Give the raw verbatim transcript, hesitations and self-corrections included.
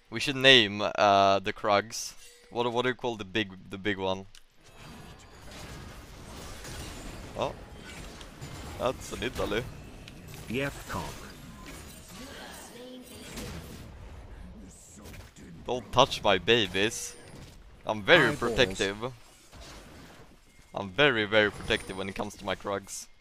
We should name uh, the Krugs. What what do you call the big the big one? Oh, that's a Nidalee. Yep, cock. Don't touch my babies. I'm very Eyeballs. protective. I'm very very protective when it comes to my Krugs.